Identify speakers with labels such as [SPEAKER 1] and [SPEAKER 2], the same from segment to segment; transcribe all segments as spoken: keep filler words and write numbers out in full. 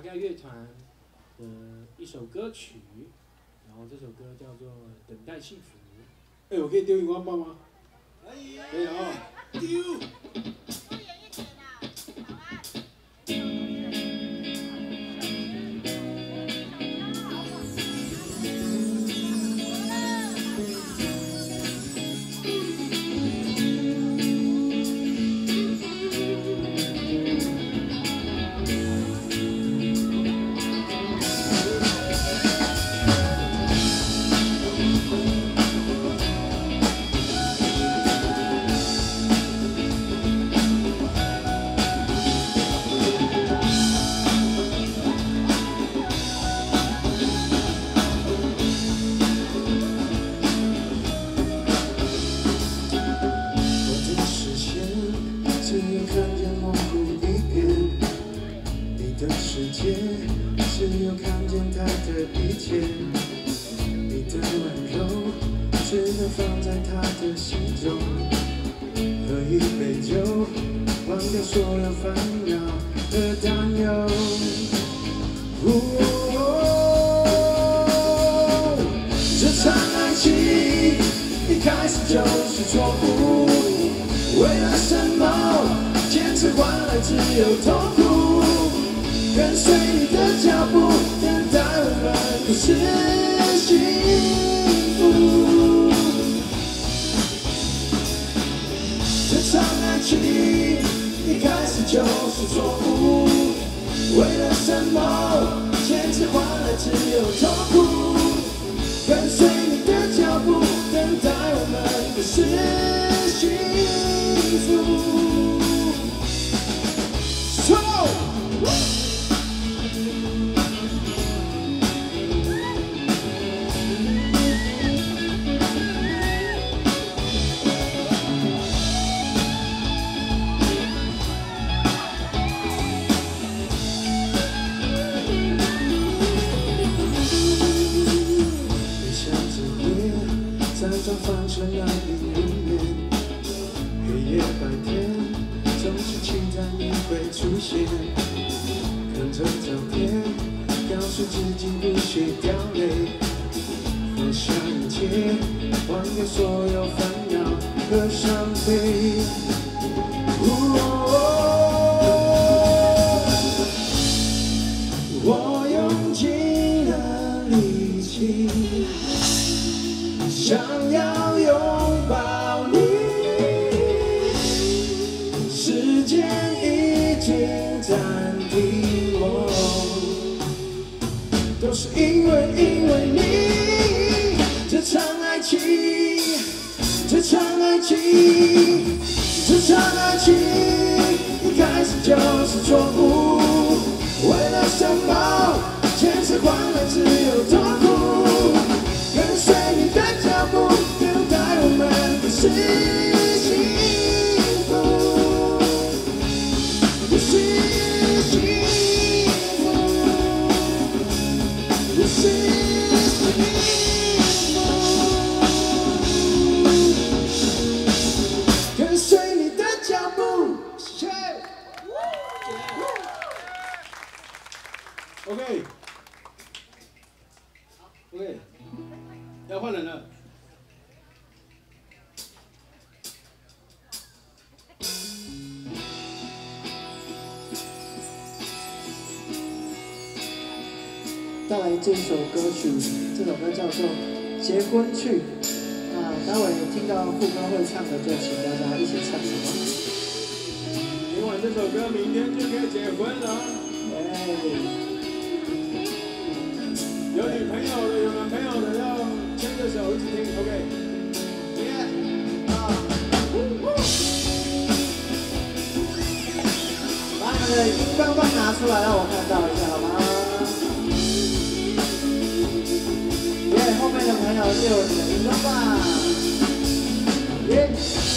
[SPEAKER 1] 家乐团的一首歌曲，然后这首歌叫做《等待幸福》。哎，我可以丢荧光棒吗？可以，可以啊，丢。 只有看见他的一切，你的温柔只能放在他的心中。喝一杯酒，忘掉所有烦恼和担忧。哦，这场爱情一开始就是错误，为了什么坚持换来只有痛苦。 跟随你的脚步，等待我们的是幸福。这场爱情一开始就是错误，为了什么坚持换来只有痛苦。跟随你的脚步，等待我们的是幸福。So 放成那里里面，黑夜白天，总是期待你会出现。看着照片，告诉自己不许掉泪，放下一切，忘掉所有烦恼和伤悲。哦，我用尽了力气。 想要拥抱你，时间已经暂停我，都是因为因为你，这场爱情，这场爱情，这场爱情一开始就是错误，为了什么坚持换来只有痛苦。 跟随你的脚步，等待我们的是幸福，不是幸福，不是幸福。跟随你的脚步，谢谢。OK，OK， 要换人了。
[SPEAKER 2] 带来这首歌曲，这首歌叫做《结婚去》。那待会听到副歌会唱的，就请大家一起唱好吗？
[SPEAKER 1] 听完这首歌，明天就可以结婚了。
[SPEAKER 2] 哎，
[SPEAKER 1] 有女朋友的、有男朋友的，要牵着手一起听 ，OK？ 耶！啊！
[SPEAKER 2] 把你们的荧光棒拿出来，让我看到一下，好吗？ 耶，后面的朋友就有你的荧光棒。耶！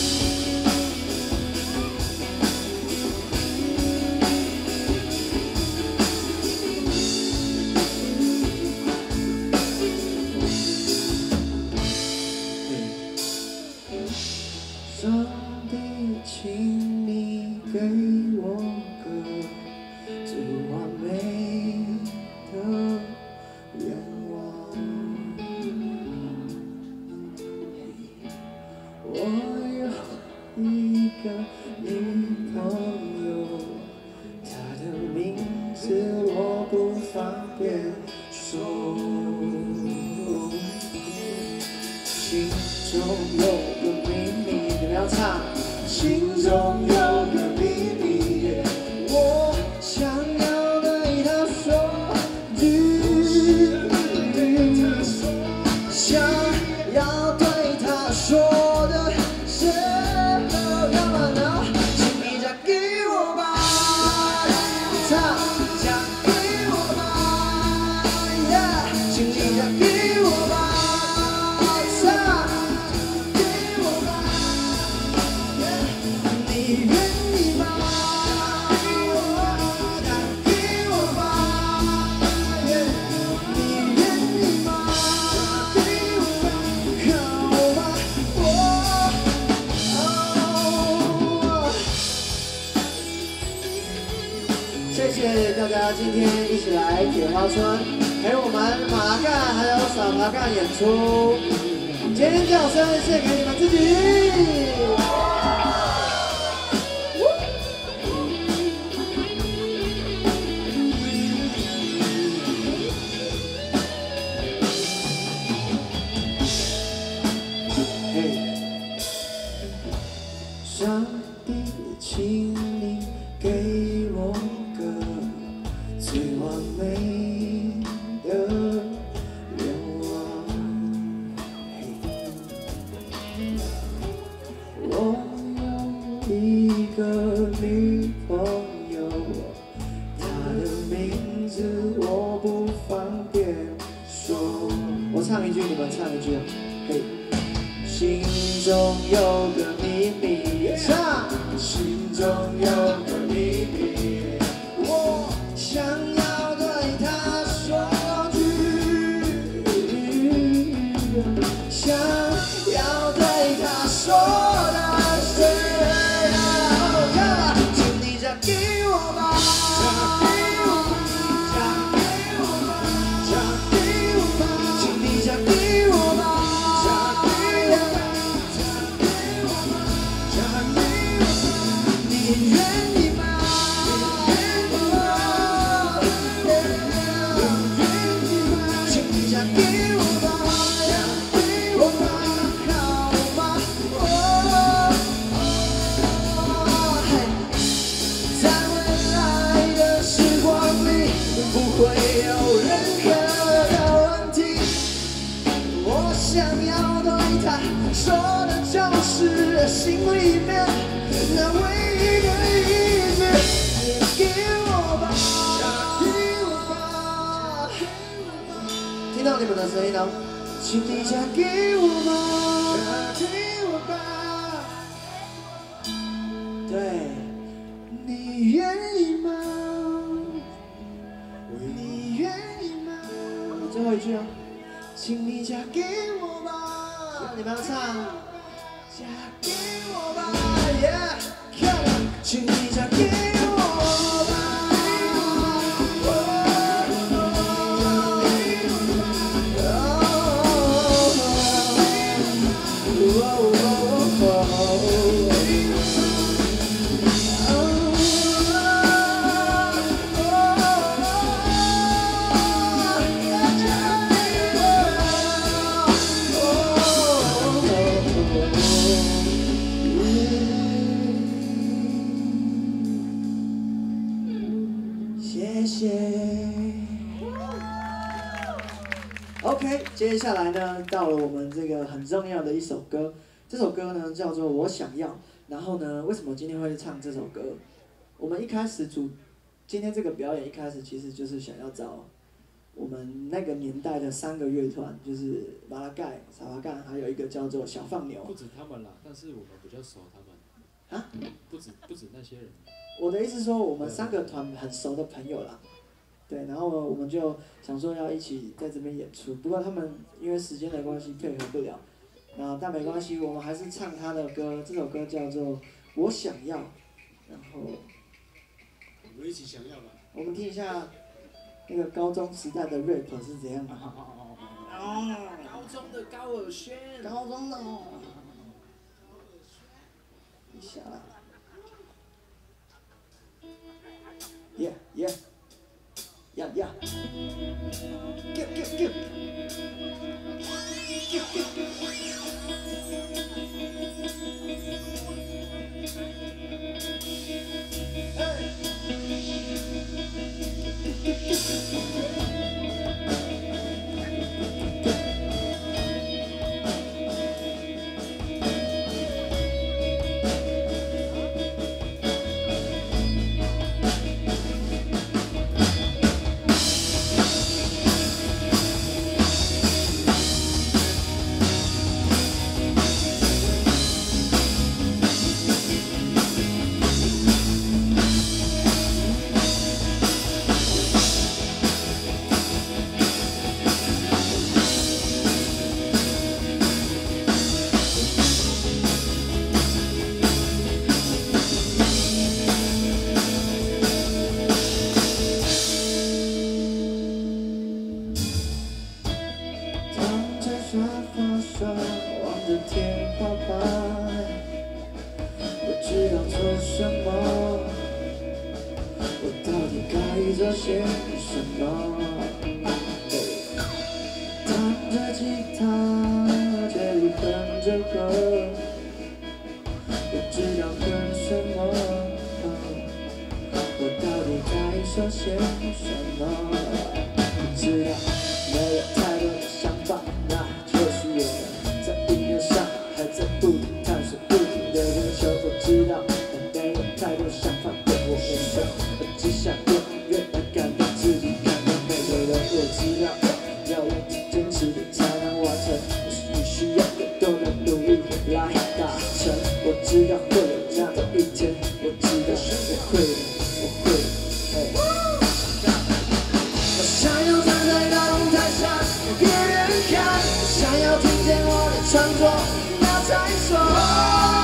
[SPEAKER 2] 上帝，请你给我个最完美有个秘密，你们要唱。
[SPEAKER 1] 心中有个秘密，我想要对他说句，想要对他说的时候，要么呢，请你嫁给我吧，唱，嫁给我吧，请你嫁给我吧，唱，给我吧。你愿意吗？嫁给我吧，你愿意吗？嫁给我吧，好吧，我。
[SPEAKER 2] 谢谢大家今天一起来铁花村陪我们马干还有扫马干演出，尖叫声献给你们自己。
[SPEAKER 1] 上帝，请你给我个最完美的愿望。我有一个女朋友，她的名字我不方便说。
[SPEAKER 2] 我唱一句，你们唱一句。嘿，
[SPEAKER 1] 心中有个秘密，唱。心中有个秘密，我想要对他说句，想要对他说的是，请你嫁给我吧，嫁给我吧，嫁给我吧，嫁给我吧，请你嫁给我吧，嫁给我吧，嫁给我吧，嫁给我吧，你愿意吗？你愿意吗？你愿意吗？请你嫁给我吧，嫁给我吧，好吗？哦，在未来的时光里，不会有任何的问题。我想要对他说的就是心里面那唯一的一句，嫁给我吧，嫁给我吧，
[SPEAKER 2] 听到你们的声音了，
[SPEAKER 1] 请你嫁给我吧，嫁给我吧，对，你愿意吗？你愿意吗？
[SPEAKER 2] 最后一句啊，
[SPEAKER 1] 请你嫁给我吧，
[SPEAKER 2] 你们要唱。
[SPEAKER 1] 嫁给我吧 ，Yeah，Come on， 请你嫁给我吧。谢谢。
[SPEAKER 2] OK， 接下来呢，到了我们这个很重要的一首歌，这首歌呢叫做《我想要》。然后呢，为什么今天会唱这首歌？我们一开始主今天这个表演一开始其实就是想要找我们那个年代的三个乐团，就是马拉盖、萨瓦干，还有一个叫做小放牛。
[SPEAKER 3] 不止他们啦，但是我们比较熟他们。
[SPEAKER 2] 啊？
[SPEAKER 3] 不止不止那些人。
[SPEAKER 2] 我的意思说，我们三个团很熟的朋友啦。对，然后我们就想说要一起在这边演出，不过他们因为时间的关系配合不了，啊，但没关系，我们还是唱他的歌，这首歌叫做《我想要》，然后
[SPEAKER 3] 我们一起想要吧。
[SPEAKER 2] 我们听一下那个高中时代的 rap 是怎样的。
[SPEAKER 3] 哦，高中的高尔宣。
[SPEAKER 2] 高中的哦。一下啦。Yeah yeah。 呀呀，Go go go， Go go go。 做些什么？弹着吉他，嘴里哼着歌，不知道哼什么。我到底该说些什么？不知道，没有太多的想法，那就是我们在音乐上还在不停探索，不停的追求。我知道，但没有太多想法对我没用，我只想用音乐来感动自己，感动每个人。我知道，要用尽坚持的才能完成，我是你需要更多的努力来达成。我知道会有这样的一天，我知道我会的，我会的。我想要站在大舞台上给别人看，我想要听见我的创作，那才说。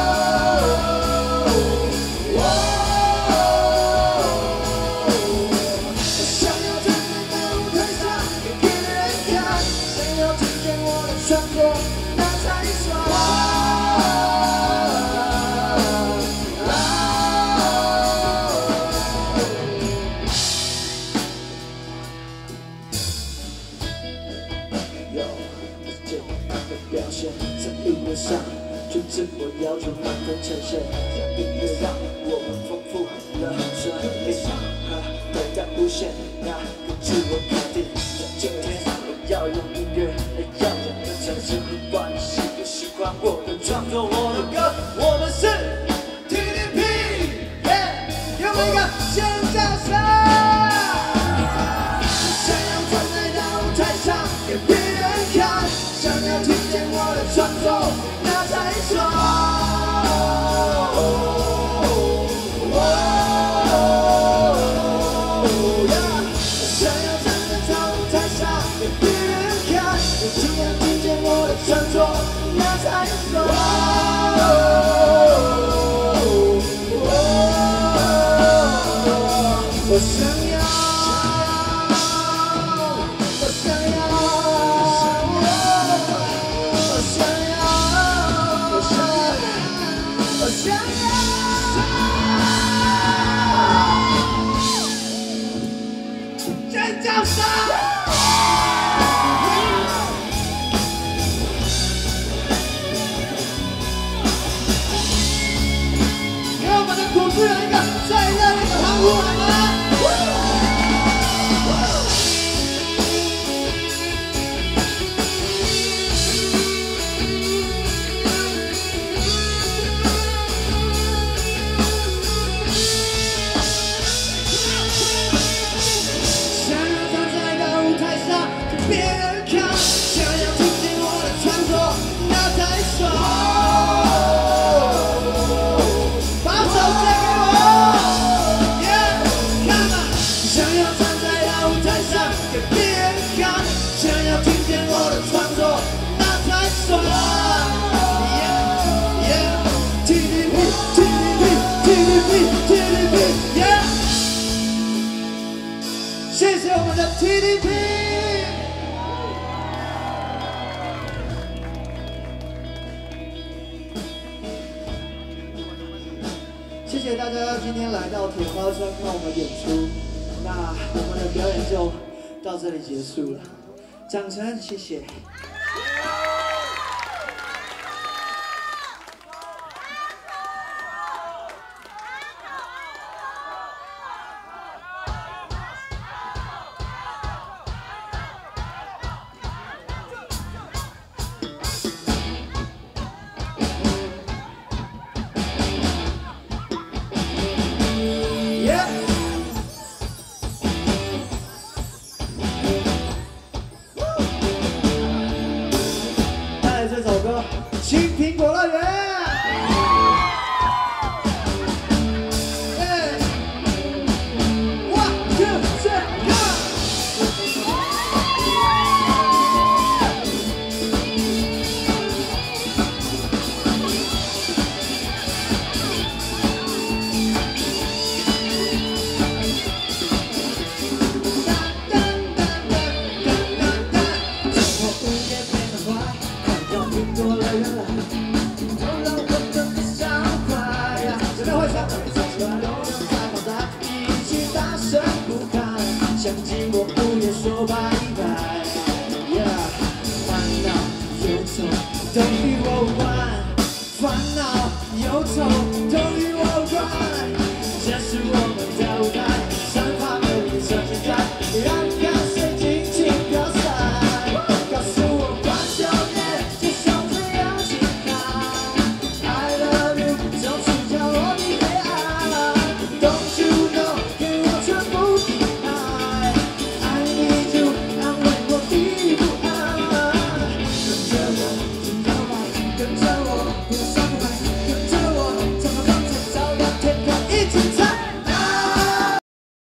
[SPEAKER 2] 上，就自我要求满分呈现，让音乐让我们丰富了生命，回到无限那个自我肯定。今天我要用音乐来耀眼的呈现，不管你喜不喜欢我的创作，我的歌，我们是 T D P， 耶，有没有个尖叫声？想要站在大舞台上给别人看，想要听见我的创作。说，想要站在大舞台上给别人看，有亲眼听见我的创作，那才说。我想要，我想要，我想要。我想要尖叫声！给我们的主持人一个最热烈的欢呼，好吗？别人看，想要听见我的创作，那才说。把手借给我 ，Yeah， Come on。想要站在大舞台上给别人看，想要听见我的创作，那才说。Yeah，Yeah，T D P，T D P，T D P，T D P，Yeah。谢谢我们的 T D P。谢谢大家今天来到铁花村看我们演出。那我们的表演就到这里结束了，掌声谢谢。这首歌《青苹果乐园》。One two three go！ 多了原来，都让我真的想快呀！准备会唱，唱出来都能开放在一起大声呼喊，想尽我不愿说拜拜。